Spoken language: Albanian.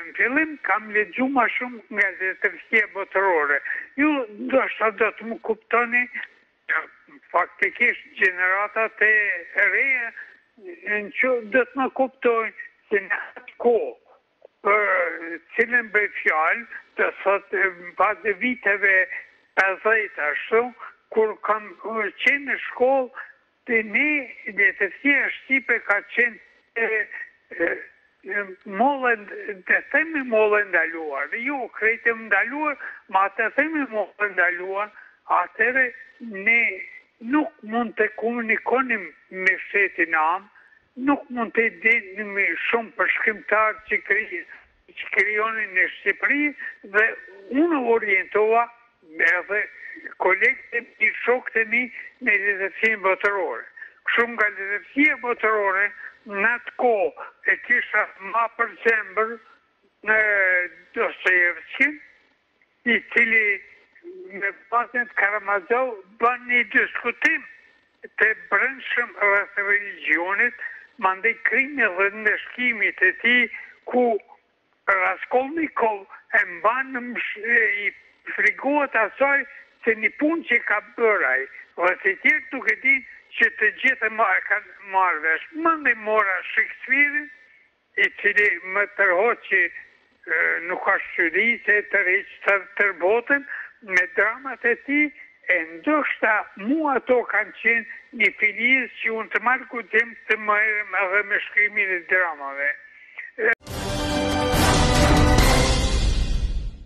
În fillim kam lexu ma shumë nga letërsia botërore. Ju ndoshta do të më kuptoni, faktikisht gjeneratat e reja do të më kuptojnë se në atë kohë për cilën bëj fjalë, të thotë pas viteve 50 ashtu, kur kam qenë në shkollë, të ne letërsia shqipe ka qenë mollën, të themi mollën ndaluar, jo krejtë ndaluar, ma të themi mollën ndaluar, atëre ne nuk mund të komunikonim me shtetin amë, nuk mund të dinim shumë për shkrimtarë që krijonin në Shqipëri, dhe unë orientova edhe kolegët e shokët e mi në letërsinë botërore. Kështu nga letërsia botërore, në atë kohë e kisha ma për zemër në Dostojevski, i cili me Vasilij Karamazov bën një diskutim të brendshëm rreth religionit, mandej krimi dhe ndeshkimit e tij, ku Raskolnikov e mban i frigohet asaj se një punë që ka bëraj, dhe të tjerë duke ditë që të gjithë kanë marrë vesh. Mandej mora Shakespeare, i cili më tërhoqi nuk ka shqyri se tërheq tër botën me dramat e tij, e ndoshta mua ato kanë qenë një filizë që unë të marrë kujtim të më erëm edhe me shkrimin e dramave.